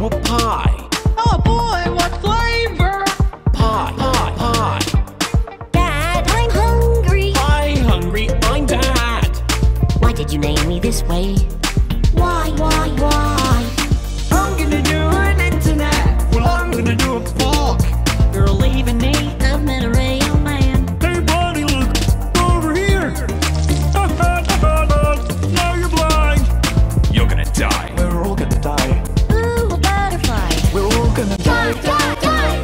into a pie. Oh boy, what flavor? Pie, pie, pie. Dad, I'm hungry. I'm hungry, I'm Dad. Why did you name me this way? Why? I'm gonna do an internet. Well, I'm gonna do a fork. You're leaving me. I'm in a real man. Hey, buddy, look over here. Now you're blind. You're gonna die. We're all gonna die. Ooh, a butterfly. We're all gonna die. Die.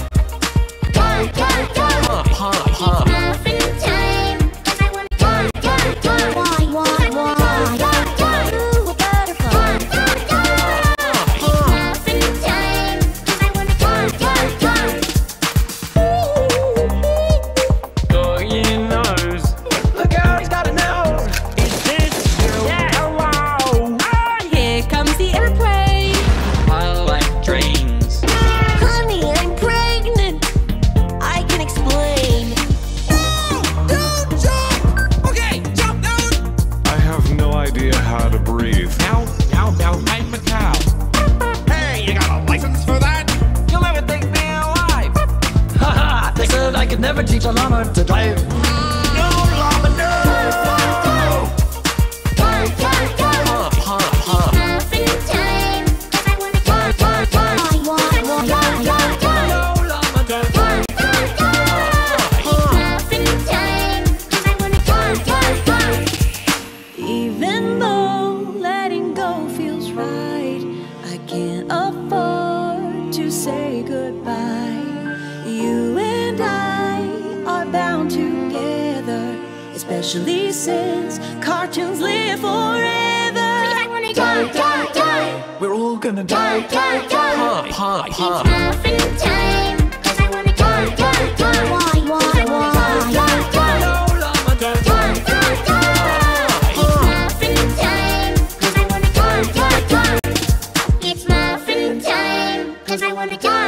Ha, ha, ha. Muffin time. 'Cause I wanna die. Why? Ooh, a butterfly. Muffin time. 'Cause I wanna die. Oh, your nose. Look out, he's got a nose. Is this you? Yeah, hello. Here comes the airplane. I like trains. Honey, I'm pregnant. I can explain. Don't jump! Okay, jump down! I have no idea how to breathe. Now, I'm a cow. Hey, you got a license for that? You'll never take me alive. Haha, they said I could never teach a llama to drive. No, llama, no! Ha, ha. Muffin time. 'Cause I wanna die. No, llama, don't. Muffin time. 'Cause I wanna die. Even though letting go feels right, I can't afford to say goodbye. You and I are bound together, especially since cartoons live forever. I wanna die. We're all gonna die. Ha, ha, ha. Muffin time. 'Cause I wanna die. Why? No, llama, don't. Muffin time. 'Cause I wanna die. It's muffin time. 'Cause I wanna die.